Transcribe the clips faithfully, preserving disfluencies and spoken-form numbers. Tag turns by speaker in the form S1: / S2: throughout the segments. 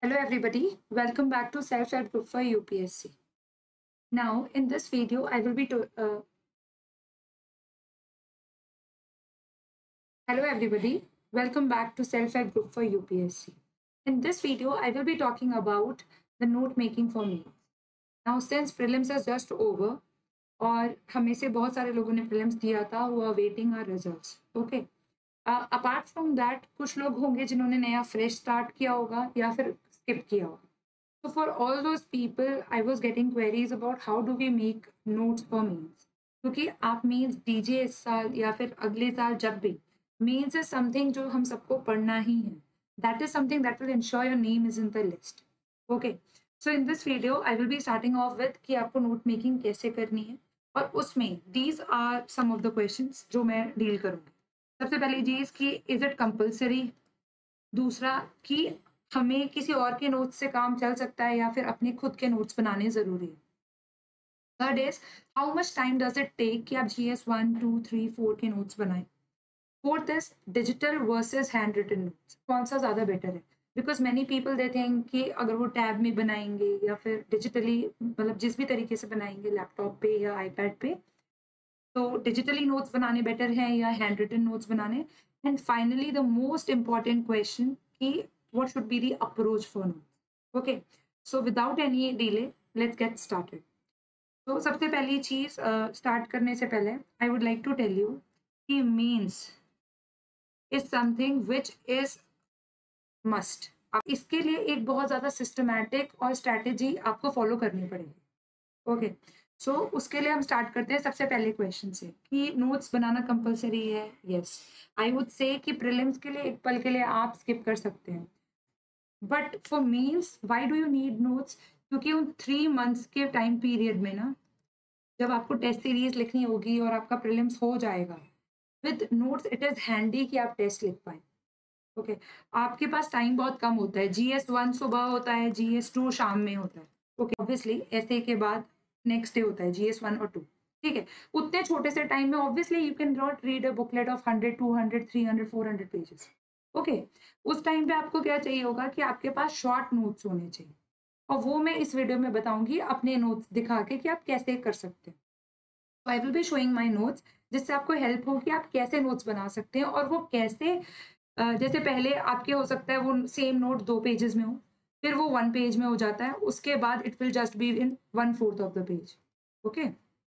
S1: Hello everybody, welcome back to Self-Help Group for U P S C. Now in this video I will be to uh, Hello everybody, welcome back to Self-Help Group for U P S C. In this video I will be talking about the note making for me. Now since prelims is just over और हमें से बहुत सारे लोगों ने prelims दिया था who are waiting our results. Okay. Uh, apart from that कुछ लोग होंगे जिन्होंने नया fresh start किया होगा या फिर skip किया होगा. So for all those people, I was getting queries about how do we make notes for means. क्योंकि आप means दीजिए इस साल या फिर अगले साल जब भी means is something जो हम सबको पढ़ना ही है. That is something that will ensure your name is in the list. Okay. So in this video, I will be starting off with कि आपको note making कैसे करनी है और उसमें these are some of the questions जो मैं deal करूँगी. सबसे पहली चीज कि is it compulsory? दूसरा कि हमें किसी और के नोट्स से काम चल सकता है या फिर अपने खुद के नोट्स बनाने जरूरी है. Third is how much time does it take कि आप G S one two three four के नोट्स बनाएं. Fourth is digital versus handwritten notes, कौन सा ज़्यादा बेटर है. Because many people they think कि अगर वो टैब में बनाएंगे या फिर डिजिटली मतलब जिस भी तरीके से बनाएंगे लैपटॉप पे या आईपैड पे, तो डिजिटली नोट्स बनाने बेटर हैं या हैंड रिटन नोट्स बनाने. And finally the most important question कि what should be the approach for notes. Okay, so without any delay, let's get started. So सबसे पहली चीज स्टार्ट uh, करने से पहले I would like to tell you कि means is something which is must. आप इसके लिए एक बहुत ज्यादा सिस्टमैटिक और स्ट्रैटेजी आपको फॉलो करनी पड़ेगी. Okay okay. सो so, उसके लिए हम स्टार्ट करते हैं सबसे पहले क्वेश्चन से कि नोट्स बनाना कंपलसरी है. यस, आई वुड से कि प्रीलिम्स के लिए एक पल के लिए आप स्किप कर सकते हैं. But for mains why do you need notes? क्योंकि उन थ्री मंथ्स के टाइम पीरियड में ना जब आपको टेस्ट सीरीज लिखनी होगी और आपका प्रीलिम्स हो जाएगा, with notes it is handy कि आप टेस्ट लिख पाए. Okay okay. आपके पास टाइम बहुत कम होता है. जी एस वन सुबह होता है, जी एस टू शाम में होता है. ओके, ऑब्वियसली ऐसे के बाद नेक्स्ट डे होता है जी एस वन और टू. ठीक है, उतने छोटे से टाइम में obviously you cannot read a booklet of hundred two hundred three hundred four hundred pages. Okay, उस टाइम पे आपको क्या चाहिए होगा कि आपके पास शॉर्ट नोट्स होने चाहिए और वो मैं इस वीडियो में बताऊंगी अपने नोट्स दिखा के कि आप कैसे कर सकते हैं. तो I will be showing my notes जिससे आपको हेल्प हो कि आप कैसे नोट्स बना सकते हैं और वो कैसे. जैसे पहले आपके हो सकता है वो सेम नोट दो पेजेस में हो, फिर वो वन पेज में हो जाता है, उसके बाद it will just be in one fourth of the page. Okay,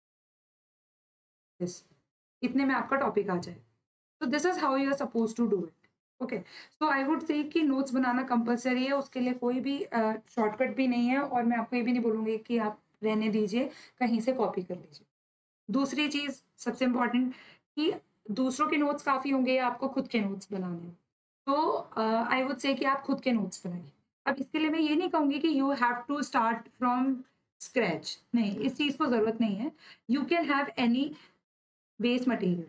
S1: yes, इतने में आपका टॉपिक आ जाए. तो this is how you are suppose to do it. Okay, so I would say कि नोट्स बनाना कंपलसरी है, उसके लिए कोई भी शॉर्टकट uh, भी नहीं है और मैं आपको ये भी नहीं बोलूँगी कि आप रहने दीजिए, कहीं से कॉपी कर लीजिए. दूसरी चीज़ सबसे इम्पॉर्टेंट कि दूसरों के नोट्स काफ़ी होंगे या आपको खुद के नोट्स बनाने हैं, तो आई वुड से कि आप खुद के नोट्स बनाइए. अब इसके लिए मैं ये नहीं कहूँगी कि you have to start from scratch, नहीं, इस चीज़ को ज़रूरत नहीं है. You can have any base material.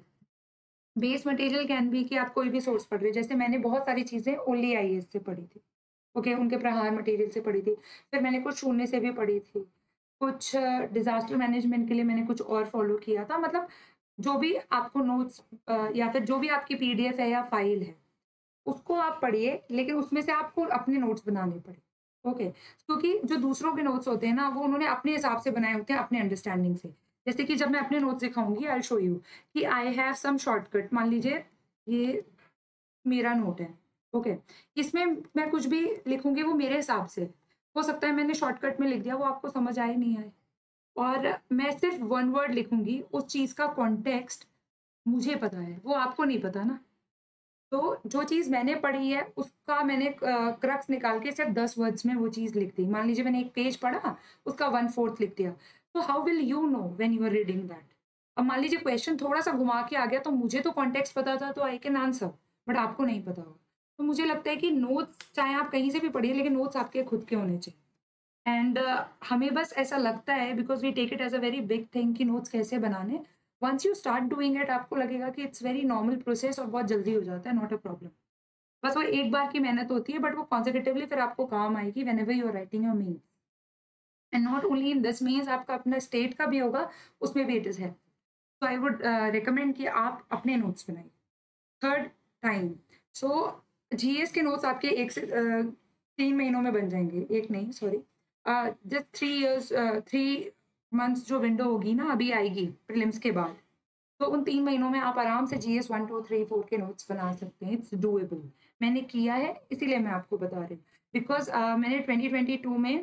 S1: Base material can भी कि आप कोई भी सोर्स पढ़ रहे हैं. जैसे मैंने बहुत सारी चीज़ें ओनली आई एस से पढ़ी थी. ओके okay, उनके प्रहार मटेरियल से पढ़ी थी. फिर मैंने कुछ शून्य से भी पढ़ी थी. कुछ डिजास्टर uh, मैनेजमेंट के लिए मैंने कुछ और फॉलो किया था. मतलब जो भी आपको नोट्स uh, या फिर जो भी आपकी पीडीएफ है या फाइल है उसको आप पढ़िए, लेकिन उसमें से आपको अपने नोट्स बनाने पड़े. Okay okay. क्योंकि जो दूसरों के नोट्स होते हैं ना वो उन्होंने अपने हिसाब से बनाए होते हैं, अपने अंडरस्टैंडिंग से. जैसे कि जब मैं अपने नोट्स दिखाऊंगी आई विल शो यू कि आई हैव सम शॉर्टकट. मान लीजिए ये मेरा नोट है. Okay okay. इसमें मैं कुछ भी लिखूंगी वो मेरे हिसाब से. हो सकता है मैंने शॉर्टकट में लिख दिया, वो आपको समझ आए नहीं आए, और मैं सिर्फ वन वर्ड लिखूंगी, उस चीज का कॉन्टेक्स्ट मुझे पता है, वो आपको नहीं पता ना. तो जो चीज़ मैंने पढ़ी है उसका मैंने क्रक्स निकाल के सिर्फ दस वर्ड्स में वो चीज़ लिख दी. मान लीजिए मैंने एक पेज पढ़ा, उसका वन फोर्थ लिख दिया. तो how will you know when you are reading that? अब मान लीजिए क्वेश्चन थोड़ा सा घुमा के आ गया, तो मुझे तो कॉन्टेक्स्ट पता था तो आई कैन आंसर, बट आपको नहीं पता होगा. तो मुझे लगता है कि नोट्स चाहे आप कहीं से भी पढ़िए, लेकिन नोट्स आपके खुद के होने चाहिए. एंड uh, हमें बस ऐसा लगता है because we take it as a very big thing कि नोट्स कैसे बनाने. Once you start doing it आपको लगेगा कि इट्स वेरी नॉर्मल प्रोसेस और बहुत जल्दी हो जाता है, नॉट अ प्रॉब्लम. बस वो एक बार की मेहनत होती है, बट वो कॉन्सेक्यूटिवली फिर आपको काम आएगी whenever you are writing your mains. And not only in this mains, आपका अपना स्टेट का भी होगा, उसमें भी इट इज है. तो आई वुड रिकमेंड कि आप अपने नोट्स बनाइए. Third, time. सो जीएस के नोट्स आपके एक से uh, तीन महीनों में बन जाएंगे, एक नहीं sorry, just three years three months जो विंडो होगी ना अभी आएगी प्रीलिम्स के बाद, तो उन तीन महीनों में आप आराम से GS one two three four के नोट्स बना सकते हैं। It's doable. मैंने किया है इसीलिए मैं आपको बता रही हूँ। बिकॉज uh, मैंने ट्वेंटी ट्वेंटी टू में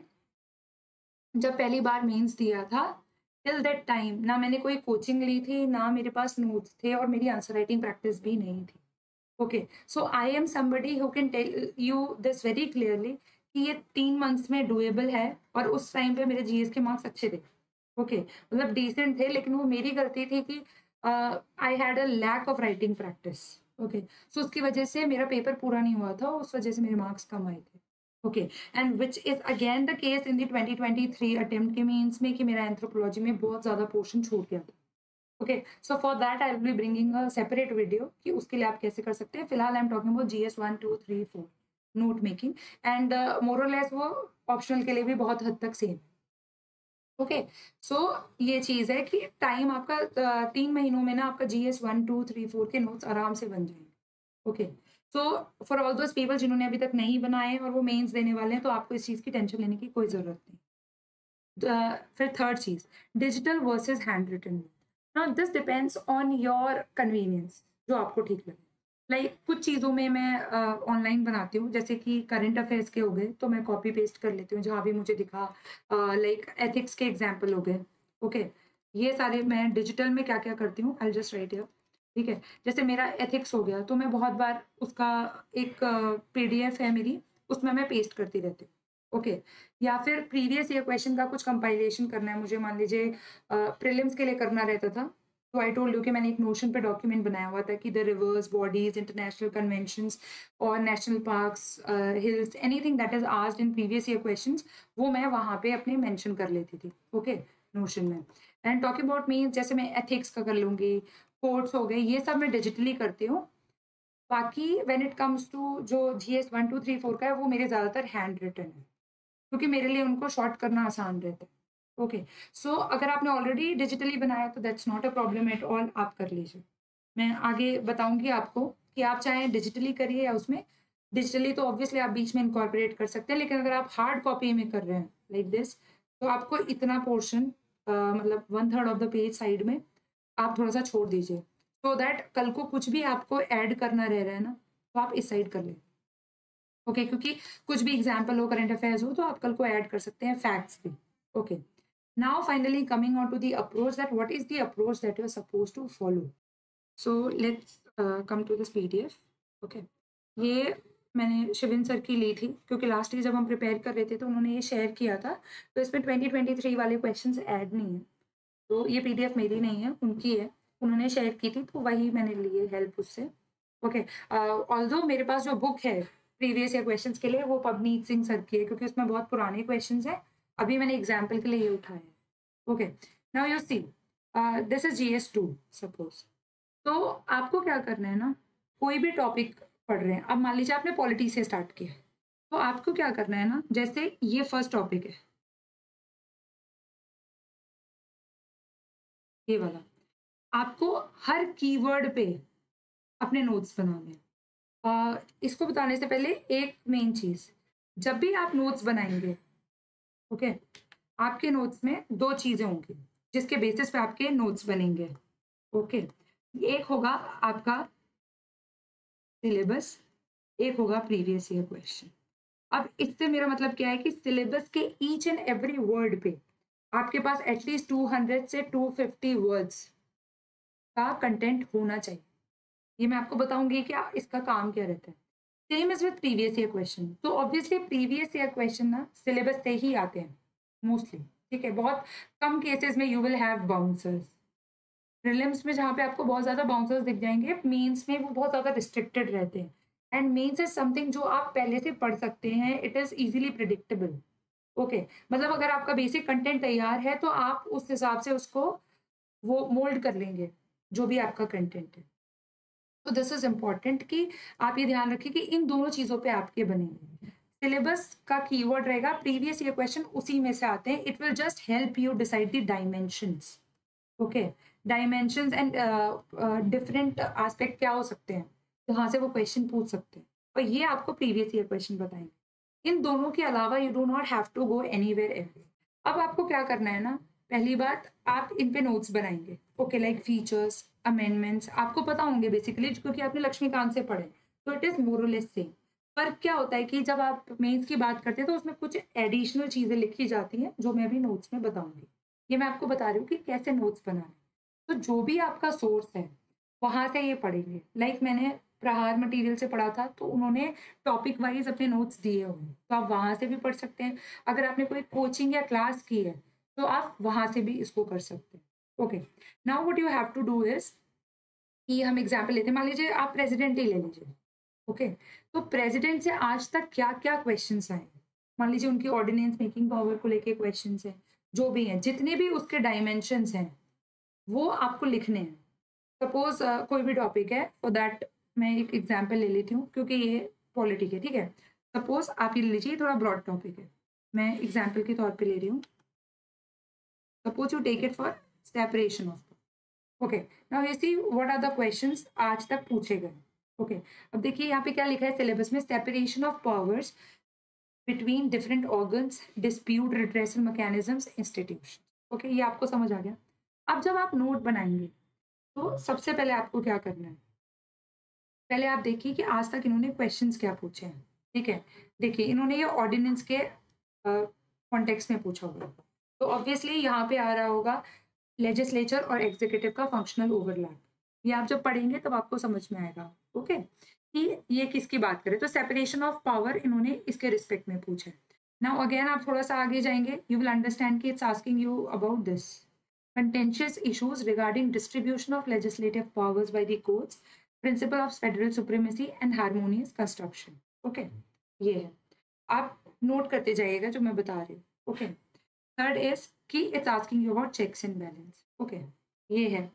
S1: जब पहली बार मेंस दिया था, टिल दैट टाइम ना मैंने कोई कोचिंग ली थी, ना मेरे पास नोट्स थे, और मेरी आंसर राइटिंग प्रैक्टिस भी नहीं थी। Okay, so I am somebody who can tell you this very clearly कि ये तीन मंथ्स में डूएबल है। और उस टाइम पे मेरे जीएस के मार्क्स अच्छे थे, ओके okay, मतलब डिसेंट थे, लेकिन वो मेरी गलती थी कि I had a lack of writing practice. Okay, so उसकी वजह से मेरा पेपर पूरा नहीं हुआ था, उस वजह से मेरे मार्क्स कम आए थे। Okay, and which is again the case in the twenty twenty three attempt के मीन्स में कि मेरा एंथ्रोपोलॉजी में बहुत ज़्यादा पोर्शन छूट गया था। Okay, so for that I will be bringing a separate video कि उसके लिए आप कैसे कर सकते हैं। फिलहाल I am talking about GS one two three four note making, and more और लेस वो ऑप्शनल के लिए भी बहुत हद तक सेम। ओके, सो ये चीज़ है कि टाइम आपका uh, तीन महीनों में ना आपका GS one two three four के नोट्स आराम से बन जाएंगे। Okay, so for all those people जिन्होंने अभी तक नहीं बनाए और वो मेंस देने वाले हैं, तो आपको इस चीज़ की टेंशन लेने की कोई ज़रूरत नहीं। uh, फिर थर्ड चीज़, digital versus handwritten. Now this depends on your convenience, जो आपको ठीक लगे। लाइक like, कुछ चीज़ों में मैं ऑनलाइन uh, बनाती हूँ, जैसे कि करंट अफेयर्स के हो गए तो मैं कॉपी पेस्ट कर लेती हूँ जहाँ भी मुझे दिखा। लाइक uh, एथिक्स के एग्जाम्पल हो गए। ओके okay, ये सारे मैं डिजिटल में क्या क्या करती हूँ, आई जस्ट राइट हियर। ठीक है, जैसे मेरा एथिक्स हो गया तो मैं बहुत बार उसका एक पीडीएफ uh, है मेरी, उसमें मैं पेस्ट करती रहती हूँ। ओके okay, या फिर प्रीवियस ईयर क्वेश्चन का कुछ कंपाइलेशन करना है मुझे, मान लीजिए प्रीलिम्स uh, के लिए करना रहता था, तो आई टोल्ड यू कि मैंने एक नोशन पे डॉक्यूमेंट बनाया हुआ था कि the rivers, bodies, international conventions और national parks, hills, anything that is asked in previous year questions, वो मैं वहाँ पे अपने मेंशन कर लेती थी। ओके, नोशन में। एंड टॉकिंग अबाउट मीन्स, जैसे मैं एथिक्स का कर लूँगी, कोर्ट्स हो गए, ये सब मैं डिजिटली करती हूँ। बाकी व्हेन इट कम्स टू जो G S one two three four का है, वो मेरे ज़्यादातर हैंड रिटन है, क्योंकि मेरे लिए उनको शॉर्ट करना आसान रहता है। ओके, सो अगर आपने ऑलरेडी डिजिटली बनाया तो that's not a problem at all, आप कर लीजिए। मैं आगे बताऊंगी आपको कि आप चाहे डिजिटली करिए या उसमें, डिजिटली तो ऑब्वियसली आप बीच में इनकॉर्पोरेट कर सकते हैं, लेकिन अगर आप हार्ड कॉपी में कर रहे हैं लाइक दिस, तो आपको इतना पोर्शन मतलब one third of the page side में आप थोड़ा सा छोड़ दीजिए, सो so दैट कल को कुछ भी आपको ऐड करना रह रहा है ना, तो आप इस साइड कर लें। ओके okay, क्योंकि कुछ भी एग्जाम्पल हो, करंट अफेयर्स हो, तो आप कल को ऐड कर सकते हैं, फैक्ट्स भी। Okay, now finally coming on to the approach, that what is the approach that you are suppose to follow. So let's come to this PDF. Okay, ये मैंने शिविन सर की ली थी, क्योंकि लास्ट ईयर जब हम प्रिपेयर कर रहे थे तो उन्होंने ये शेयर किया था, तो इसमें ट्वेंटी ट्वेंटी थ्री वाले क्वेश्चन ऐड नहीं है, तो ये पीडीएफ मेरी नहीं है, उनकी है, उन्होंने शेयर की थी, तो वही मैंने ली है हेल्प उससे। ओके, ऑल्दो मेरे पास जो बुक है प्रीवियस ईयर क्वेश्चंस के लिए, वो पवनीत सिंह सर की है, क्योंकि उसमें बहुत पुराने क्वेश्चंस हैं, अभी मैंने एग्जाम्पल के लिए ये उठाया है। Okay, now you see this is G S two suppose, तो आपको क्या करना है ना, कोई भी टॉपिक पढ़ रहे हैं, अब मान लीजिए आपने पॉलिटी से स्टार्ट किया, तो आपको क्या करना है ना, जैसे ये फर्स्ट टॉपिक है, ये वाला, आपको हर कीवर्ड पे अपने नोट्स बनाने हैं। Uh, इसको बताने से पहले एक मेन चीज, जब भी आप नोट्स बनाएंगे, ओके okay, आपके नोट्स में दो चीजें होंगी जिसके बेसिस पे आपके नोट्स बनेंगे। ओके okay, एक होगा आपका सिलेबस, एक होगा प्रीवियस ईयर क्वेश्चन। अब इससे मेरा मतलब क्या है कि सिलेबस के ईच एंड एवरी वर्ड पे आपके पास एटलीस्ट टू हंड्रेड से टू फिफ्टी वर्ड्स का कंटेंट होना चाहिए। ये मैं आपको बताऊंगी कि इसका काम क्या रहता है। Same is with previous year question, तो ऑब्वियसली प्रीवियस ईयर क्वेश्चन ना सिलेबस से ही आते हैं मोस्टली, ठीक है, बहुत कम केसेस में you will have bouncers. Prelims में जहाँ पे आपको बहुत ज़्यादा बाउंसर्स दिख जाएंगे, मेंस में वो बहुत ज़्यादा रिस्ट्रिक्टेड रहते हैं, एंड मेंस इज समथिंग जो आप पहले से पढ़ सकते हैं, it is easily predictable. Okay, मतलब अगर आपका बेसिक कंटेंट तैयार है तो आप उस हिसाब से उसको वो मोल्ड कर लेंगे, जो भी आपका कंटेंट है। तो दिस इज इम्पॉर्टेंट कि आप ये ध्यान रखिए कि इन दोनों चीज़ों पे आपके बनेंगे। सिलेबस का कीवर्ड रहेगा, प्रीवियस ईयर क्वेश्चन उसी में से आते हैं, it will just help you decide the dimensions. Okay, dimensions and different aspect क्या हो सकते हैं जहाँ से वो क्वेश्चन पूछ सकते हैं, और ये आपको प्रीवियस ईयर क्वेश्चन बताएंगे। इन दोनों के अलावा you do not have to go anywhere else. अब आपको क्या करना है ना, पहली बात आप इन पे नोट्स बनाएंगे, ओके, लाइक फीचर्स, अमेंडमेंट्स, आपको पता होंगे बेसिकली क्योंकि आपने लक्ष्मीकांत से पढ़े, तो इट इज मोरलेस सेम। पर क्या होता है कि जब आप मेंस की बात करते हैं तो उसमें कुछ एडिशनल चीजें लिखी जाती हैं जो मैं भी नोट्स में बताऊंगी। ये मैं आपको बता रही हूँ कि कैसे नोट्स बनाने। तो जो भी आपका सोर्स है वहां से ये पढ़ेंगे। लाइक like मैंने प्रहार मटेरियल से पढ़ा था तो उन्होंने टॉपिक वाइज अपने नोट्स दिए हुए हैं, तो आप वहां से भी पढ़ सकते हैं। अगर आपने कोई कोचिंग या क्लास की है तो आप वहां से भी इसको कर सकते हैं। Okay, now what you have to do is कि हम एग्जाम्पल लेते हैं, मान लीजिए आप प्रेसिडेंट ही ले लीजिए। ओके, तो प्रेसिडेंट से आज तक क्या क्या क्वेश्चन आए, मान लीजिए उनकी ऑर्डिनेंस मेकिंग पावर को लेके क्वेश्चन है, जो भी हैं, जितने भी उसके डायमेंशंस हैं वो आपको लिखने हैं। सपोज uh, कोई भी टॉपिक है, फॉर दैट मैं एक एग्जाम्पल ले लेती हूँ क्योंकि ये पॉलिटिक है, ठीक है। सपोज आप ये ले लीजिए, थोड़ा ब्रॉड टॉपिक है, मैं एग्जाम्पल के तौर पे ले रही हूँ। Suppose you take it for separation of, okay, now you see what are the questions आज तक पूछे गए। Okay okay. अब देखिए यहाँ पे क्या लिखा है सिलेबस में, separation of powers between different organs, dispute redressal mechanisms, institution. Okay, ये आपको समझ आ गया। अब जब आप नोट बनाएंगे तो सबसे पहले आपको क्या करना है, पहले आप देखिए कि आज तक इन्होंने क्वेश्चंस क्या पूछे हैं, ठीक है। देखिए इन्होंने ये ऑर्डिनेंस के कॉन्टेक्स्ट में पूछा होगा, तो ऑब्वियसली यहाँ पे आ रहा होगा लेजिस्लेचर और एग्जीक्यूटिव का फंक्शनल ओवरलैप। ये आप जब पढ़ेंगे तब आपको समझ में आएगा, ओके, कि ये किसकी बात करें। तो सेपरेशन ऑफ पावर इन्होंने इसके रिस्पेक्ट में पूछा है। नाउ अगेन आप थोड़ा सा आगे जाएंगे, यू विल अंडरस्टैंड कि it's asking you about this contentious issues regarding distribution of legislative powers by the courts, principle of federal supremacy and harmonious construction. Okay, ये है, आप नोट करते जाइएगा जो मैं बता रही हूँ। ओके, थर्ड इज कि it's asking you about checks and balance. Okay, ये है,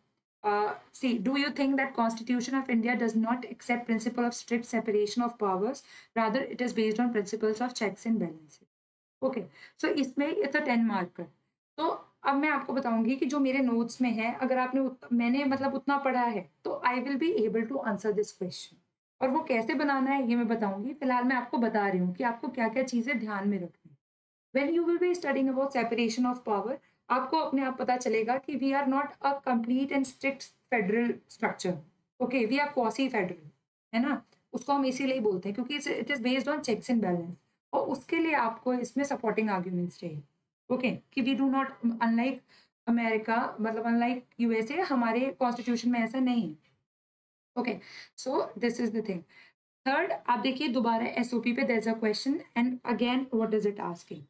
S1: see do you think that constitution of India does not accept principle of strict separation of powers, rather it is based on principles of checks and balance. Okay, so इसमें it's a ten marker. तो अब मैं आपको बताऊंगी कि जो मेरे notes में है, अगर आपने उत, मैंने मतलब उतना पढ़ा है तो I will be able to answer this question. और वो कैसे बनाना है ये मैं बताऊंगी, फिलहाल मैं आपको बता रही हूँ कि आपको क्या क्या चीजें ध्यान में रखनी। When you will be studying about separation of power, आपको अपने आप पता चलेगा कि we are not a complete and strict federal structure. Okay, we are quasi federal, है ना, उसको हम इसीलिए बोलते हैं क्योंकि it is based on checks and balance, और उसके लिए आपको इसमें सपोर्टिंग आर्ग्यूमेंट्स चाहिए। ओके okay, कि we do not, unlike America, मतलब अनलाइक यूएसए, हमारे कॉन्स्टिट्यूशन में ऐसा नहीं है। Okay, so this is the thing. Third, आप देखिए दोबारा एसओपी पे there is a question and again what does it asking.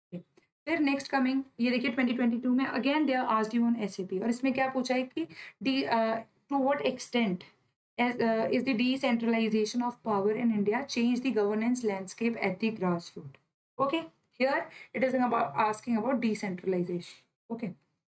S1: फिर नेक्स्ट कमिंग, ये देखिए ट्वेंटी ट्वेंटी टू में again they are asked you on SAP, और इसमें क्या पूछा है कि the to what extent is the decentralization of power in India change the governance landscape at the grass root. Okay, here it is about asking about decentralization. Okay,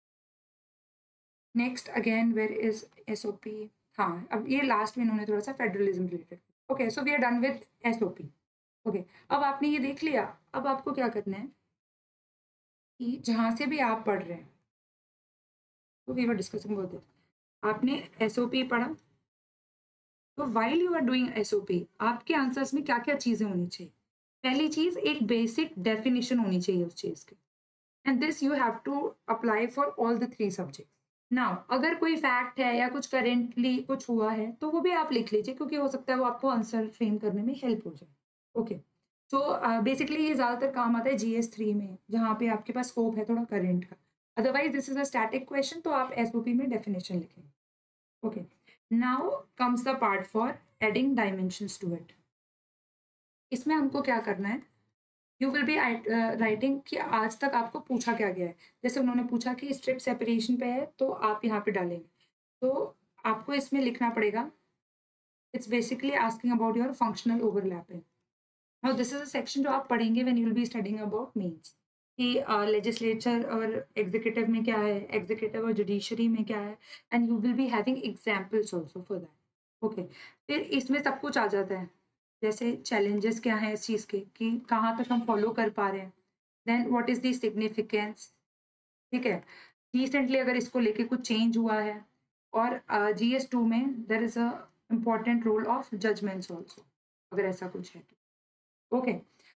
S1: next again where is S O P, हाँ अब ये last में इन्होंने थोड़ा सा federalism related. Okay, so we are done with S O P। Okay, अब आपने ये देख लिया, अब आपको क्या करना है कि जहाँ से भी आप पढ़ रहे हैं, तो we were discussing about this, आपने S O P पढ़ा, तो while you are doing S O P आपके आंसर्स में क्या क्या चीजें होनी चाहिए। पहली चीज, एक बेसिक डेफिनेशन होनी चाहिए उस चीज की, and this you have to apply for all the three subject. Now अगर कोई फैक्ट है या कुछ करेंटली कुछ हुआ है तो वो भी आप लिख लीजिए, क्योंकि हो सकता है वो आपको आंसर फ्रेम करने में हेल्प हो जाए। ओके, सो बेसिकली ये ज़्यादातर काम आता है जी एस थ्री में, जहाँ पे आपके पास स्कोप है थोड़ा करेंट का। Otherwise this is a static question, तो आप एस ओ पी में डेफिनेशन लिखेंगे। Okay, now comes the part for adding dimensions to it. इसमें हमको क्या करना है, यू विल बी राइटिंग कि आज तक आपको पूछा क्या गया है। जैसे उन्होंने पूछा कि स्ट्रिक्ट सेपरेशन पे है तो आप यहाँ पे डालेंगे, तो आपको इसमें लिखना पड़ेगा it's basically asking about your functional overlapping. Now this is a section जो आप पढ़ेंगे when you will be studying about means कि लेजिस्लेचर uh, और एग्जीक्यूटिव में क्या है, एग्जीक्यूटिव और जुडिशरी में क्या है, and you will be having examples also for that. Okay, फिर इसमें सब कुछ आ जाता है, जैसे चैलेंजेस क्या हैं इस चीज़ के, कि कहाँ तक हम फॉलो कर पा रहे हैं, then what is the significance, ठीक है, रिसेंटली अगर इसको लेके कुछ चेंज हुआ है, और जी एस टू में there is a important role of judgements also, अगर ऐसा कुछ है। ओके,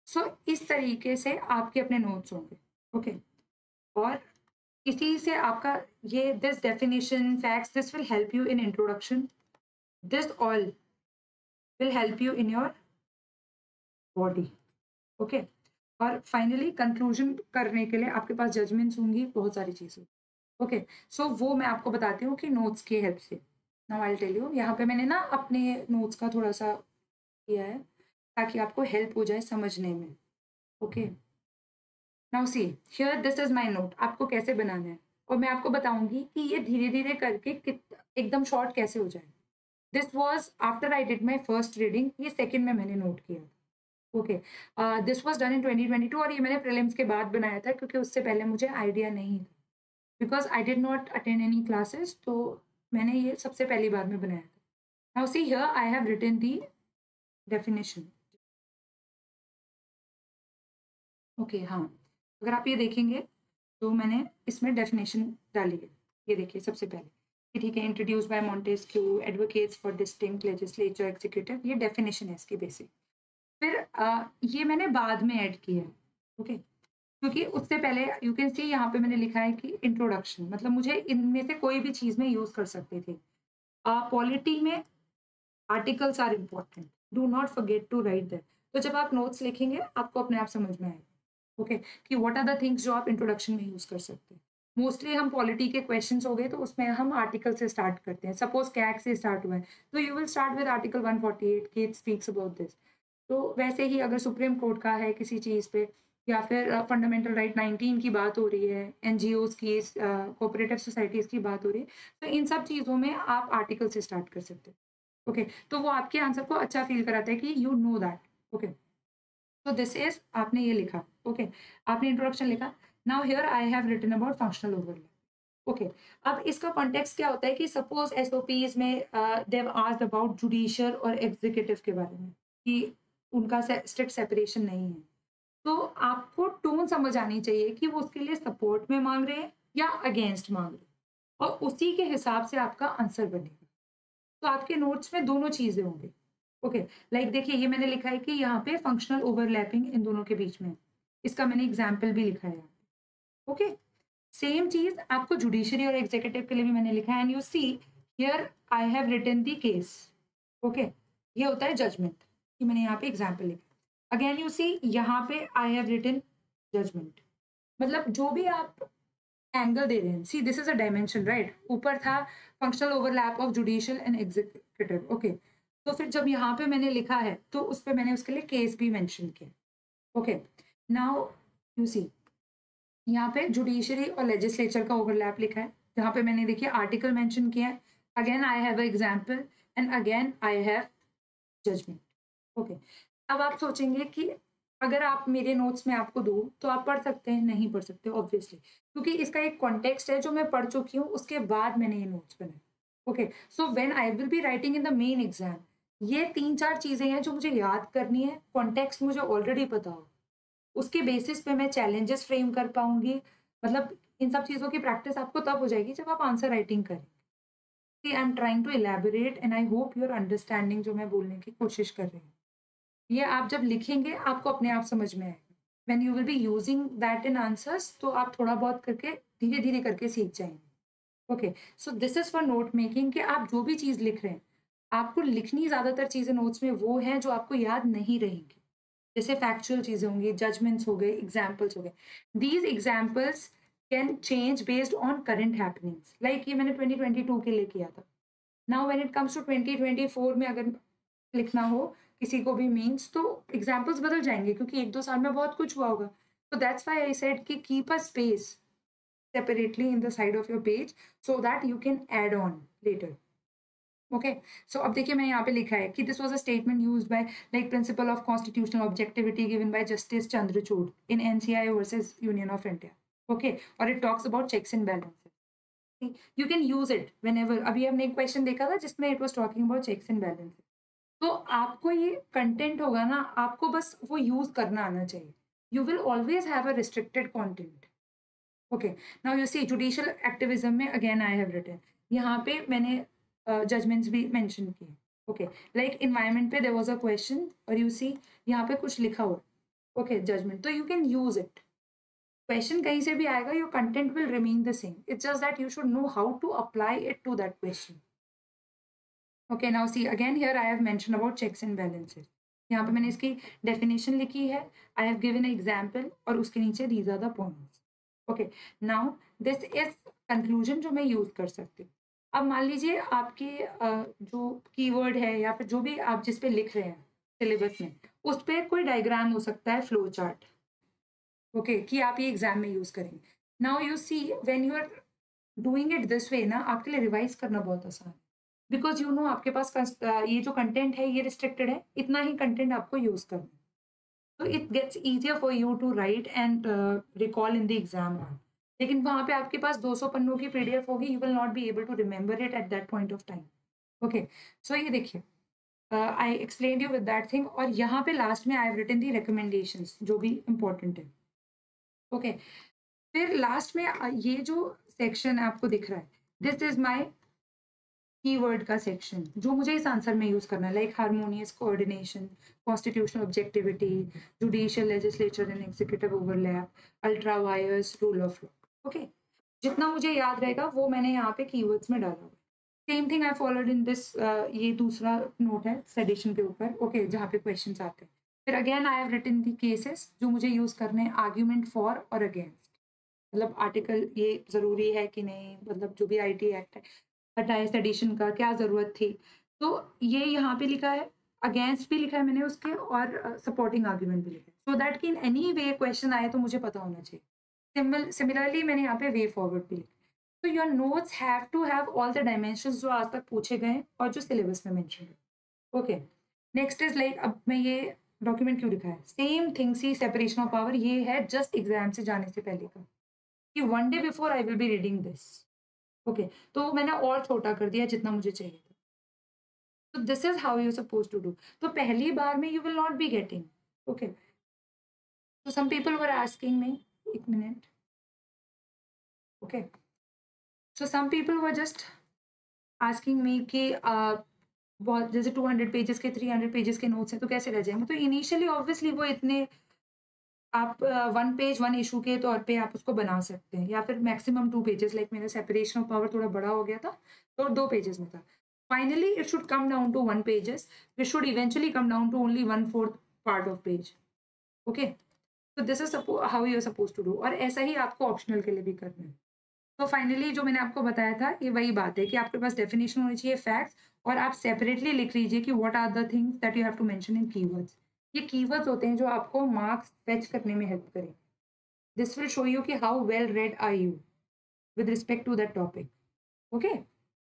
S1: सो so, इस तरीके से आपके अपने नोट्स होंगे। Okay okay? और इसी से आपका ये this definition facts this will help you in introduction, this all will help you in your body. Okay, और फाइनली कंक्लूजन करने के लिए आपके पास जजमेंट्स होंगी, बहुत सारी चीज़ें। ओके, सो वो मैं आपको बताती हूँ कि नोट्स की हेल्प से। Now I will tell you, यहाँ पे मैंने ना अपने नोट्स का थोड़ा सा किया है ताकि आपको हेल्प हो जाए समझने में। Okay, now see here this is my note, आपको कैसे बनाना है और मैं आपको बताऊंगी कि ये धीरे धीरे करके कित एकदम शॉर्ट कैसे हो जाए। This was after I did my first reading, ये सेकंड में मैंने नोट किया। Okay, this was done in twenty twenty two और ये मैंने प्रीलिम्स के बाद बनाया था क्योंकि उससे पहले मुझे आइडिया नहीं था, because I did not attend any classes, तो मैंने ये सबसे पहली बार में बनाया था। Now see here I have written the definition. Okay, हाँ, अगर आप ये देखेंगे तो मैंने इसमें डेफिनेशन डाली है। ये देखिए सबसे पहले कि ठीक है, introduce by Montesquieu, advocates for distinct legislature executive, ये डेफिनेशन है इसकी बेसिक। फिर आ, ये मैंने बाद में ऐड किया है। ओके, क्योंकि उससे पहले यू कैन सी यहाँ पे मैंने लिखा है कि इंट्रोडक्शन, मतलब मुझे इनमें से कोई भी चीज़ में यूज़ कर सकते थे। पॉलिटी में articles are important, do not forget to write that. तो जब आप नोट्स लिखेंगे आपको अपने आप समझ में आएगा। ओके, कि व्हाट आर द थिंग्स जो आप इंट्रोडक्शन में यूज़ कर सकते हैं। मोस्टली हम पॉलिटी के क्वेश्चंस हो गए तो उसमें हम आर्टिकल से स्टार्ट करते हैं। सपोज कैग से स्टार्ट हुआ है तो you will start with article one forty eight के इट स्पीक्स अबाउट दिस। तो वैसे ही अगर सुप्रीम कोर्ट का है किसी चीज़ पे, या फिर फंडामेंटल राइट नाइनटीन की बात हो रही है, एनजीओज की, कोऑपरेटिव सोसाइटीज़ की बात हो रही है, तो इन सब चीज़ों में आप आर्टिकल से स्टार्ट कर सकते हैं। ओके okay, तो वो आपके आंसर को अच्छा फील कराता है कि यू नो दैट। ओके, तो दिस इज, आपने ये लिखा। ओके okay, आपने इंट्रोडक्शन लिखा। Now here I have written about functional overlap. Okay, अब इसका कॉन्टेक्स्ट क्या होता है कि सपोज एसओपीज में they have asked about judicial और एग्जीक्यूटिव के बारे में कि उनका स्ट्रिक्ट सेपरेशन नहीं है, तो आपको टोन समझ आनी चाहिए कि वो उसके लिए सपोर्ट में मांग रहे हैं या अगेंस्ट मांग रहे हैं, और उसी के हिसाब से आपका आंसर बनेगा। तो आपके नोट्स में दोनों चीजें होंगी। ओके, लाइक देखिए ये मैंने लिखा है कि यहाँ पे फंक्शनल ओवरलैपिंग इन दोनों के बीच में है। इसका मैंने एग्जाम्पल भी लिखा है। ओके, सेम चीज आपको जुडिशरी और एग्जीक्यूटिव के लिए भी मैंने लिखा है। And you see here I have written the case. Okay, ये होता है जजमेंट, ये मैंने यहाँ पे एग्जाम्पल लिखा। अगेन यू सी यहाँ पे आई हैव रिटन जजमेंट। मतलब जो भी आप एंगल दे रहे हैं, see this is a dimension, right. ऊपर था functional overlap of judicial and executive. Okay, तो फिर जब यहाँ पे मैंने लिखा है तो उस पर मैंने उसके लिए केस भी मेंशन किया। ओके, नाउ यू सी यहाँ पे जुडिशरी और लेजिस्लेचर का ओवरलैप लिखा है, जहाँ पे मैंने देखिए आर्टिकल मेंशन किया है। Again I have example and again I have judgement. Okay, अब आप सोचेंगे कि अगर आप मेरे नोट्स में आपको दूँ तो आप पढ़ सकते हैं, नहीं पढ़ सकते ऑब्वियसली, क्योंकि इसका एक कॉन्टेक्स्ट है जो मैं पढ़ चुकी हूँ, उसके बाद मैंने ये नोट्स बनाए। Okay, so when I will be writing in the main exam, ये तीन चार चीजें हैं जो मुझे याद करनी है, कॉन्टेक्स्ट मुझे ऑलरेडी पता हो, उसके बेसिस पे मैं चैलेंजेस फ्रेम कर पाऊंगी। मतलब इन सब चीजों की प्रैक्टिस आपको तब हो जाएगी जब आप आंसर राइटिंग करें। I am trying to elaborate and I hope your understanding जो मैं बोलने की कोशिश कर रही हूँ। ये आप जब लिखेंगे आपको अपने आप समझ में आएगा। When you will be using that in answers, तो आप थोड़ा बहुत करके धीरे धीरे करके सीख जाएंगे। Okay, so this is for note making कि आप जो भी चीज़ लिख रहे हैं, आपको लिखनी ज़्यादातर चीज़ें नोट्स में वो हैं जो आपको याद नहीं रहेंगी। जैसे फैक्चुअल चीज़ें होंगी, जजमेंट्स हो गए, एग्जाम्पल्स हो गए। These examples can change based on current happenings. Like ये मैंने ट्वेंटी ट्वेंटी टू के लिए किया था। Now when it comes to twenty twenty four में अगर लिखना हो किसी को भी मीन्स, तो एग्जाम्पल्स बदल जाएंगे क्योंकि एक दो साल में बहुत कुछ हुआ होगा। तो दैट्स व्हाई आई सेड कि keep a space separately in the side of your page so that you can add on later. Okay, so अब देखिए मैंने यहाँ पे लिखा है कि this was a statement used by like principle of constitutional objectivity given by justice Chandrachud in NCI versus union of India. Okay, और it talks about checks and balances. You can use it whenever. अभी हमने एक question देखा था जिसमें it was talking about checks and balances. तो आपको ये कंटेंट होगा ना, आपको बस वो यूज करना आना चाहिए। You will always have a restricted content. Okay, now you see judicial activism में अगेन आई हैव रिटन, यहाँ पे मैंने जजमेंट्स uh, भी मेंशन किए। ओके, लाइक इन्वायरमेंट पे देयर वाज अ क्वेश्चन और यू सी यहाँ पे कुछ लिखा हुआ ओके, जजमेंट, तो you can use it. Question कहीं से भी आएगा, your content will remain the same, it's just that you should know how to apply it to that question. Okay, now see again here I have mention about checks and balances. यहाँ पे मैंने इसकी definition लिखी है, I have given example, और उसके नीचे these are the points. Okay, now this is conclusion जो मैं यूज कर सकती हूँ। अब मान लीजिए आपके uh, जो कीवर्ड है या फिर जो भी आप जिस पे लिख रहे हैं सिलेबस में, उस पर कोई डायग्राम हो सकता है, फ्लो चार्ट, ओके, कि आप ये एग्जाम में यूज करेंगे। Now you see when you are doing it this way ना, आपके लिए रिवाइज करना बहुत आसान है, बिकॉज यू नो आपके पास कस- अ, ये जो कंटेंट है ये रिस्ट्रिक्टेड है, इतना ही कंटेंट आपको यूज करना है, तो it gets easier for you to write and recall in the exam. लेकिन वहां पे आपके पास दो सौ पन्नों की पीडीएफ होगी, you will not be able to remember it at that point of time. Okay, so ये देखिए, I explain you with that thing, और यहाँ पे लास्ट में I have written the recommendations जो भी इंपॉर्टेंट है। ओके, फिर लास्ट में अ, ये जो सेक्शन आपको दिख रहा है, दिस इज माय कीवर्ड का सेक्शन जो मुझे इस आंसर में यूज करना है, like harmonious coordination, constitutional objectivity, judicial legislature and executive overlap, ultra vires, rule of law. Okay, जितना मुझे याद रहेगा वो मैंने यहाँ पे कीवर्ड्स में डाला हुआ है। Same thing I followed in this, ये दूसरा नोट है सेडिशन के ऊपर, ओके okay, जहाँ पे क्वेश्चंस आते हैं। फिर again I have written the cases जो मुझे यूज करने हैं, आर्ग्यूमेंट फॉर और अगेंस्ट, मतलब आर्टिकल ये ज़रूरी है कि नहीं, मतलब जो भी आईटी एक्ट है हटाए, सेडिशन का क्या ज़रूरत थी, तो ये यहाँ पे लिखा है, अगेंस्ट भी लिखा है मैंने उसके, और सपोर्टिंग आर्ग्यूमेंट भी लिखा है, सो दैट कि इन एनी वे क्वेश्चन आए तो मुझे पता होना चाहिए। सिमिल सिमिलरली मैंने यहाँ पे वे फॉरवर्ड भी लिखा। तो your notes have to have all the dimensions जो आज तक पूछे गए और जो सिलेबस में मेंशन है। ओके, नेक्स्ट इज लाइक, अब मैं ये डॉक्यूमेंट क्यों लिखा है, same thing see separation of power, ये है जस्ट एग्जाम से जाने से पहले का, कि one day before I will be reading this. Okay, तो मैंने और छोटा कर दिया जितना मुझे चाहिए था। तो this is how you suppose to do. तो पहली बार में you will not be getting. Okay, तो some people were asking me, एक minute, okay, so some people were just asking me कि uh, बहुत जैसे टू हंड्रेड पेजेस के, थ्री हंड्रेड पेजेस के नोट्स हैं तो कैसे रह जाएंगे। तो इनिशियली ऑब्वियसली वो इतने, आप वन पेज वन इशू के तौर पे आप उसको बना सकते हैं, या फिर मैक्सिमम टू पेजेस, लाइक मेरा सेपरेशन ऑफ पावर थोड़ा बड़ा हो गया था तो दो पेजेस में था। Finally it should come down to one pages, it should eventually come down to only one fourth part of page. Okay, तो this is how you are suppose to do, और ऐसा ही आपको ऑप्शनल के लिए भी करना है। तो फाइनली जो मैंने आपको बताया था ये वही बात है कि आपके पास डेफिनेशन होनी चाहिए, फैक्ट्स, और आप सेपरेटली लिख लीजिए कि what are the things that you have to mention in keywords. ये कीवर्ड्स होते हैं जो आपको मार्क्स फेच करने में हेल्प करें। दिस विल शो यू कि how well read are you with respect to that topic. Okay,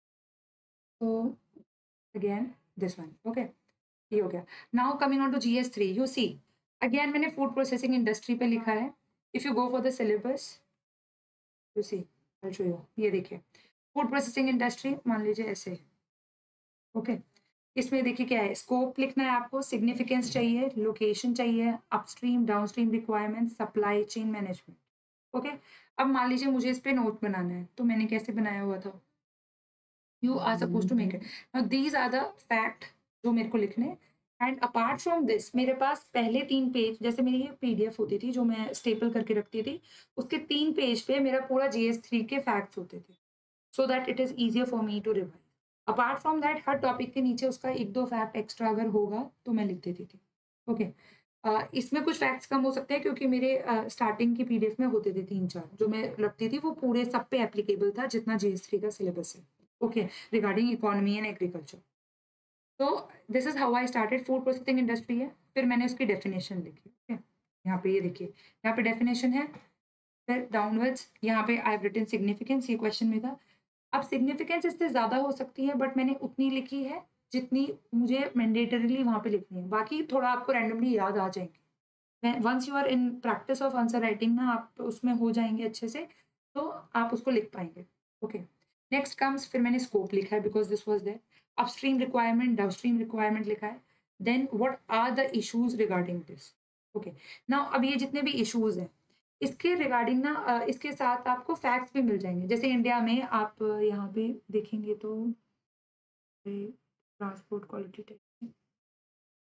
S1: तो अगेन दिस वन, ओके, ये हो गया। Now coming on to G S three, you see again मैंने food processing industry पे लिखा है। If you go for the syllabus, you see, I show you, ये देखिए, फूड प्रोसेसिंग इंडस्ट्री मान लीजिए ऐसे। ओके, इसमें देखिए क्या है, स्कोप लिखना है आपको, सिग्निफिकेंस चाहिए, लोकेशन चाहिए, upstream downstream requirement, supply chain management. Okay, अब मान लीजिए मुझे इस पे नोट बनाना है, तो मैंने कैसे बनाया हुआ था, you are suppose to make it. Now these are the fact जो मेरे को लिखने, एंड अपार्ट फ्रॉम दिस मेरे पास पहले तीन पेज, जैसे मेरी ये पीडीएफ होती थी जो मैं स्टेपल करके रखती थी, उसके तीन पेज पे मेरा पूरा जीएस थ्री के फैक्ट्स होते थे, so that it is easier for me to revise. Apart from that हर टॉपिक के नीचे उसका एक दो फैक्ट एक्स्ट्रा अगर होगा तो मैं लिख देती थी। ओके, अ, इसमें कुछ फैक्ट्स कम हो सकते हैं क्योंकि मेरे स्टार्टिंग की पीडीएफ में होते थे तीन चार, जो मैं रखती थी वो पूरे सब पे एप्लीकेबल था जितना जीएस थ्री का सिलेबस है। Okay, regarding economy and agriculture. तो this is how I started, food processing industry है, फिर मैंने उसकी डेफिनेशन लिखी। ओके, यहाँ पे ये देखिए, यहाँ पे डेफिनेशन है, फिर डाउनवर्ड्स यहाँ पे आई हैव रिटन सिग्निफिकेंस, ये क्वेश्चन में था। अब सिग्निफिकेंस इससे ज़्यादा हो सकती है बट मैंने उतनी लिखी है जितनी मुझे मैंडेटरीली वहाँ पे लिखनी है, बाकी थोड़ा आपको रैंडमली याद आ जाएंगे। Once you are in practice of answer writing ना, आप उसमें हो जाएंगे अच्छे से, तो आप उसको लिख पाएंगे। ओके, नेक्स्ट कम्स, फिर मैंने स्कोप लिखा है because this was there, upstream requirement downstream requirement लिखा है, then what are the issues regarding this. Okay, now अब ये जितने भी इश्यूज हैं इसके रिगार्डिंग ना, अ, इसके साथ आपको फैक्ट्स भी मिल जाएंगे। जैसे इंडिया में आप अ, यहाँ पे देखेंगे तो ट्रांसपोर्ट क्वालिटी टेस्ट,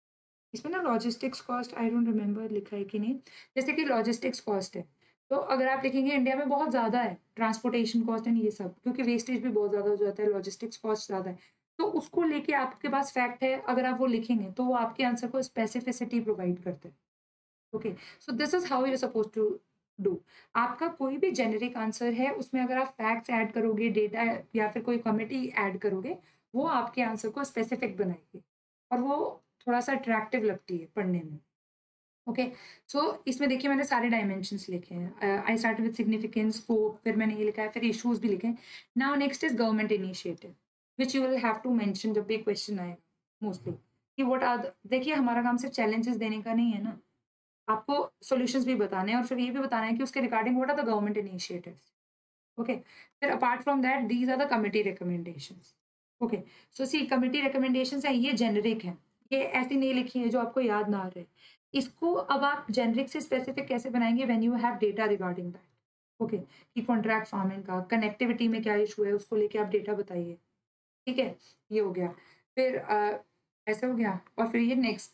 S1: इसमें ना logistics cost I don't remember लिखा है कि नहीं। जैसे कि लॉजिस्टिक्स कॉस्ट है, तो अगर आप लिखेंगे इंडिया में बहुत ज़्यादा है ट्रांसपोर्टेशन कॉस्ट एंड ये सब, क्योंकि वेस्टेज भी बहुत ज़्यादा हो जाता है, लॉजिस्टिक्स कॉस्ट ज़्यादा है। तो उसको लेके आपके पास फैक्ट है, अगर आप वो लिखेंगे तो वो आपके आंसर को स्पेसिफिसिटी प्रोवाइड करते हैं। Okay, so this is how you suppose to do. आपका कोई भी जेनेरिक आंसर है, उसमें अगर आप फैक्ट्स ऐड करोगे, डेटा या फिर कोई कमिटी ऐड करोगे, वो आपके आंसर को स्पेसिफिक बनाएगी और वो थोड़ा सा अट्रैक्टिव लगती है पढ़ने में। ओके, सो इसमें देखिए मैंने सारे डायमेंशंस लिखे हैं। I start with significance, scope, फिर मैंने ये लिखा है, फिर इश्यूज भी लिखे हैं। Now next is government initiative, which you will have to mention जब भी क्वेश्चन आएगा मोस्टली, कि व्हाट आर। देखिए हमारा काम सिर्फ चैलेंजेस देने का नहीं है ना, आपको सॉल्यूशंस भी बताने हैं और फिर ये भी बताना है कि उसके regarding what are the government initiatives. Okay, फिर apart from that these are the committee recommendations. Okay, so see committee recommendations है, ये जेनरिक है, ये ऐसी नहीं लिखी है जो आपको याद ना रहे। इसको अब आप जेनरिक से स्पेसिफिक कैसे बनाएंगे, when you have data regarding that. Okay, कि कॉन्ट्रैक्ट फार्मिंग का कनेक्टिविटी में क्या इशू है, उसको लेके आप डेटा बताइए। ठीक है, ये हो गया। फिर अ, ऐसा हो गया और फिर ये नेक्स्ट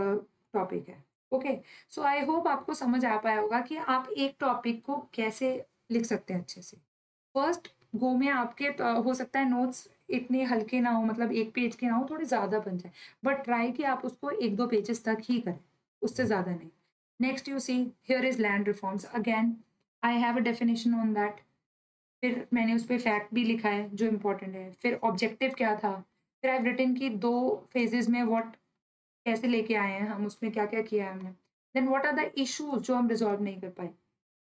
S1: टॉपिक है। ओके, सो आई होप आपको समझ आ पाया होगा कि आप एक टॉपिक को कैसे लिख सकते हैं अच्छे से। फर्स्ट गो में आपके अ, हो सकता है नोट्स इतने हल्के ना हो, मतलब एक पेज के ना हो, थोड़े ज़्यादा बन जाए, बट ट्राई कि आप उसको एक दो पेजेस तक ही करें, उससे ज़्यादा नहीं। Next you see here is land reforms, again I have a definition on that. फिर मैंने उस पे फैक्ट भी लिखा है जो इम्पोर्टेंट है, फिर ऑब्जेक्टिव क्या था, फिर आई हैव रिटन की दो फेजेस में व्हाट कैसे लेके आए हैं हम, उसमें क्या क्या किया है हमने, then what are the issues जो हम रिजॉल्व नहीं कर पाए।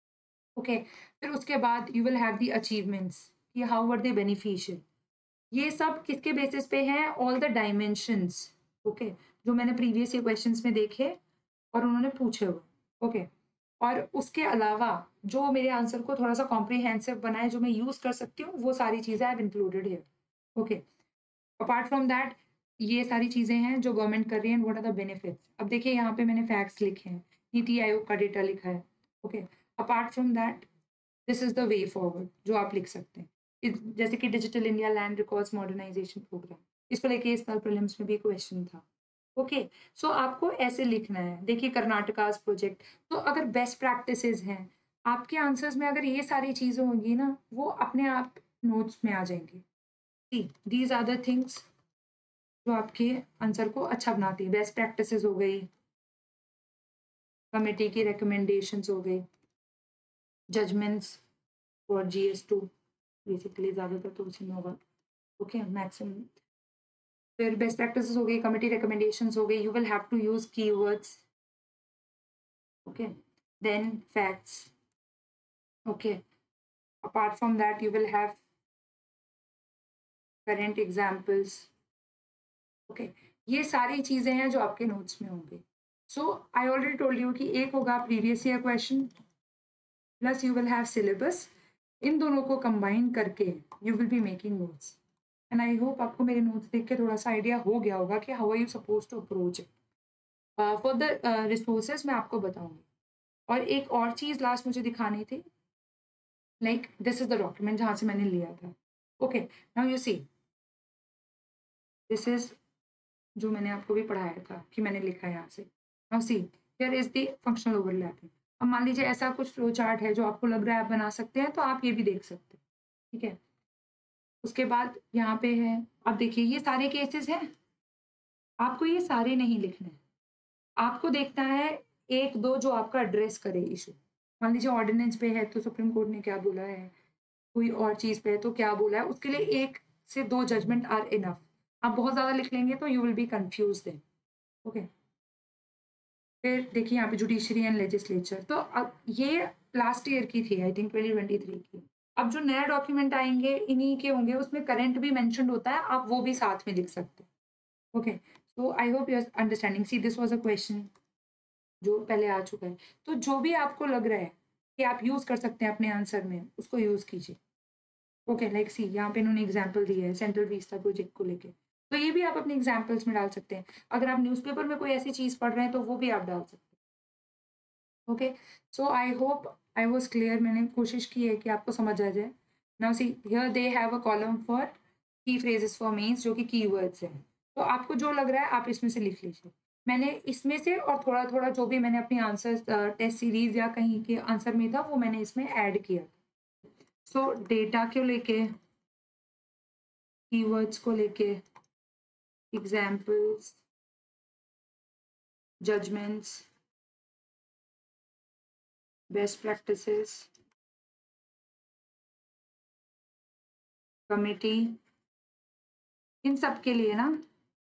S1: ओके, फिर उसके बाद you will have the achievements, कि हाउ वर दे बेनिफिशियल। ये सब किसके बेसिस पे हैं, ऑल द डायमेंशंस। ओके, जो मैंने प्रीवियस ये क्वेश्चंस में देखे और उन्होंने पूछे हुए। ओके, और उसके अलावा जो मेरे आंसर को थोड़ा सा कॉम्प्रिहेंसिव बनाए, जो मैं यूज कर सकती हूँ, वो सारी चीजें I have included here. Okay, apart from that ये सारी चीजें हैं जो गवर्नमेंट कर रही है, व्हाट आर द बेनिफिट्स। अब देखिए यहाँ पे मैंने फैक्ट्स लिखे हैं, नीति आयोग का डेटा लिखा है। Okay, apart from that this is the way forward जो आप लिख सकते हैं। इस- जैसे कि digital India land records modernization programme, इसको लेके इस साल प्रीलिम्स में भी क्वेश्चन था। ओके, सो आपको ऐसे लिखना है। देखिए कर्नाटकाज प्रोजेक्ट, तो अगर बेस्ट प्रैक्टिसेस हैं आपके आंसर्स में, अगर ये सारी चीजें होंगी ना, वो अपने आप नोट्स में आ जाएंगी। दीज आर द थिंग्स जो आपके आंसर को अच्छा बनाती है। बेस्ट प्रैक्टिसेस हो गई, कमेटी की रिकमेंडेशंस हो गई, जजमेंट्स और जी एस टू, बेसिकली ज़्यादातर तो उसी में होगा। Okay, maximum. फिर बेस्ट प्रैक्टिसेस हो गई, कमेटी रिकमेंडेशंस हो गई, you will have to use keywords. Okay, then facts. Okay, apart from that you will have current examples. Okay, ये सारी चीज़ें हैं जो आपके नोट्स में होंगे। So I already told you कि एक होगा previous year question plus you will have syllabus, इन दोनों को कंबाइन करके you will be making notes. And I hope आपको मेरे नोट्स देख के थोड़ा सा आइडिया हो गया होगा कि how are you suppose to approach it. For the resources मैं आपको बताऊंगी। और एक और चीज़ लास्ट मुझे दिखानी थी, like this is the document जहाँ से मैंने लिया था। Okay, now you see this is जो मैंने आपको भी पढ़ाया था कि मैंने लिखा है यहाँ से। Now see here is the functional overlapping. अब मान लीजिए ऐसा कुछ फ्लो चार्ट है जो आपको लग रहा है आप बना सकते हैं, तो आप ये भी देख सकते हैं। ठीक है, उसके बाद यहाँ पे है, अब देखिए ये सारे केसेस हैं, आपको ये सारे नहीं लिखने हैं। आपको देखना है एक दो जो आपका एड्रेस करे इशू। मान लीजिए ऑर्डिनेंस पे है तो सुप्रीम कोर्ट ने क्या बोला है, कोई और चीज़ पे है तो क्या बोला है, उसके लिए एक से दो जजमेंट आर इनफ। आप बहुत ज़्यादा लिख लेंगे तो you will be confuse then. Okay, फिर देखिए यहाँ पे जुडिशरी एंड लेजिस्लेचर, तो अब ये लास्ट ईयर की थी, I think twenty twenty three की। अब जो नया डॉक्यूमेंट आएंगे इन्हीं के होंगे, उसमें करंट भी मेंशन्ड होता है, आप वो भी साथ में लिख सकते हैं। Okay, so I hope you are understanding. See this was a question जो पहले आ चुका है, तो जो भी आपको लग रहा है कि आप यूज कर सकते हैं अपने आंसर में, उसको यूज कीजिए। ओके, लाइक सी यहाँ पे इन्होंने एग्जाम्पल दिया है सेंट्रल विस्टा प्रोजेक्ट को लेके, तो ये भी आप अपने एग्जाम्पल्स में डाल सकते हैं। अगर आप न्यूज़पेपर में कोई ऐसी चीज़ पढ़ रहे हैं तो वो भी आप डाल सकते हैं। Okay, so I hope I was clear, मैंने कोशिश की है कि आपको समझ आ जाए। Now see here they have a column for key phrases for means, जो कि कीवर्ड्स हैं, तो आपको जो लग रहा है आप इसमें से लिख लीजिए। मैंने इसमें से और थोड़ा थोड़ा जो भी मैंने अपनी आंसर टेस्ट सीरीज या कहीं के आंसर में था वो मैंने इसमें ऐड किया। सो डेटा को लेके, कीवर्ड्स को लेके, examples, judgments, best practices, committee, इन सब के लिए ना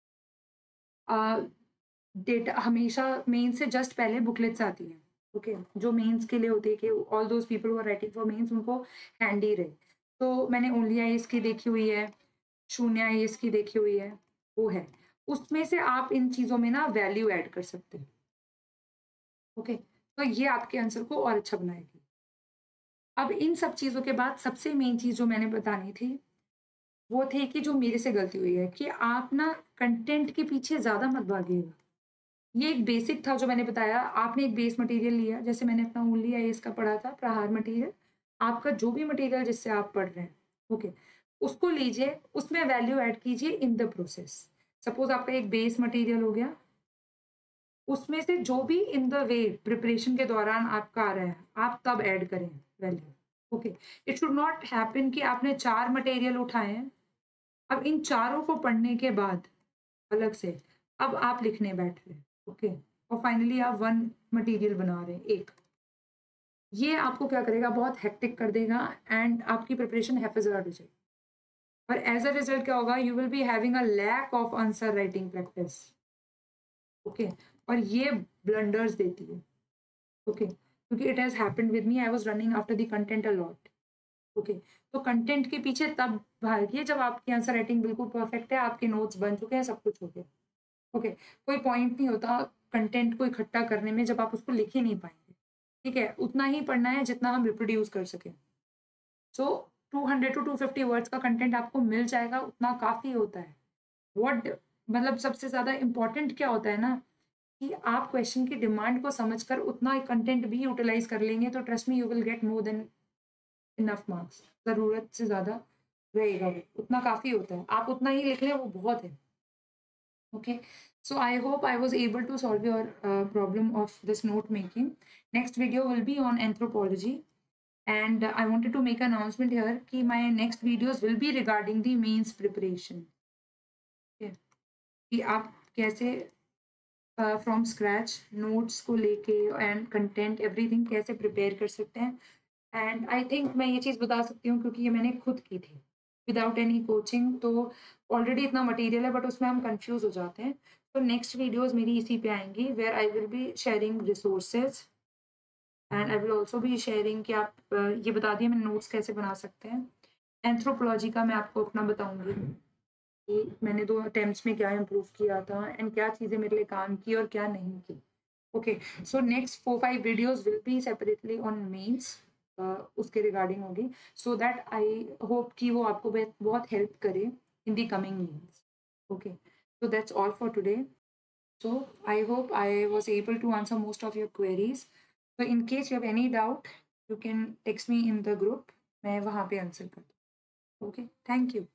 S1: डेटा हमेशा मेन से जस्ट पहले बुकलेट्स आती हैं। Okay okay? जो मेंस के लिए होती है कि all those people who are writing for mains उनको हैंडी रहे। तो मैंने ओनली आई एस की देखी हुई है, शून्य आई एस की देखी हुई है, वो है उसमें से आप इन चीज़ों में ना वैल्यू ऐड कर सकते हैं। Okay okay? तो ये आपके आंसर को और अच्छा बनाएगी। अब इन सब चीज़ों के बाद सबसे मेन चीज़ जो मैंने बतानी थी वो थी कि जो मेरे से गलती हुई है कि आप ना कंटेंट के पीछे ज़्यादा मत भागिएगा। ये एक बेसिक था जो मैंने बताया। आपने एक बेस मटेरियल लिया, जैसे मैंने अपना ओनली आईएएस का पढ़ा था, प्रहार मटेरियल। आपका जो भी मटेरियल जिससे आप पढ़ रहे हैं, ओके, उसको लीजिए, उसमें वैल्यू ऐड कीजिए इन द प्रोसेस। सपोज आपका एक बेस मटेरियल हो गया, उसमें से जो भी इन द वे प्रिपरेशन के दौरान आपका आ रहा है, आप तब ऐड करें value. Okay, it should not happen कि आपने चार मटेरियल उठाए हैं, अब इन चारों को पढ़ने के बाद अलग से अब आप लिखने बैठ रहे हैं। ओके, और फाइनली आप वन मटेरियल बना रहे हैं एक। ये आपको क्या करेगा, बहुत हेक्टिक कर देगा एंड आपकी प्रिपरेशन हैफेज़ार्ड हो जाएगी। और एज अ रिजल्ट क्या होगा, you will be having a lack of answer writing practice. Okay, और ये ब्लंडर्स देती है। ओके, क्योंकि it has happened with me, I was running after the content a lot. Okay, तो कंटेंट के पीछे तब भागिए जब आपकी आंसर राइटिंग बिल्कुल परफेक्ट है, आपके नोट्स बन चुके हैं, सब कुछ हो गया। ओके, कोई पॉइंट नहीं होता कंटेंट को इकट्ठा करने में जब आप उसको लिख ही नहीं पाएंगे। ठीक है, उतना ही पढ़ना है जितना हम रिप्रोड्यूस कर सकें। So two hundred to two fifty words का कंटेंट आपको मिल जाएगा, उतना काफ़ी होता है। व्हाट मतलब सबसे ज़्यादा इम्पोर्टेंट क्या होता है ना, कि आप क्वेश्चन की डिमांड को समझकर उतना कंटेंट भी यूटिलाइज कर लेंगे तो trust me you will get more than enough marks. ज़रूरत से ज़्यादा रहेगा वो, उतना काफ़ी होता है। आप उतना ही लिख लें, वो बहुत है। Okay, so I hope I was able to solve your uh, problem of this note making. Next video will be on anthropology, and uh, I wanted to make an announcement here कि my next videos will be regarding the mains preparation. Okay, कि आप कैसे uh, from scratch notes को लेके and content everything कैसे prepare कर सकते हैं। एंड आई थिंक मैं ये चीज़ बता सकती हूँ क्योंकि ये मैंने खुद की थी विदाउट एनी कोचिंग। तो ऑलरेडी इतना मटेरियल है बट उसमें हम कंफ्यूज हो जाते हैं। तो नेक्स्ट वीडियोस मेरी इसी पे आएंगी where I will be sharing resources and I will also be sharing कि आप ये बता दिए मैंने नोट्स कैसे बना सकते हैं। एंथ्रोपोलॉजी का मैं आपको अपना बताऊंगी कि मैंने दो अटेम्प्ट्स में क्या इम्प्रूव किया था एंड क्या चीज़ें मेरे लिए काम की और क्या नहीं की। Okay, so next four five videos will be separately on mains, Uh, उसके रिगार्डिंग होगी, सो दैट आई होप कि वो आपको बहुत हेल्प करे in the coming years. Okay, so that's all for today. So I hope I was able to answer most of your queries. So in case you have any doubt you can text me in the group, मैं वहाँ पे answer कर दूँ। Okay, thank you.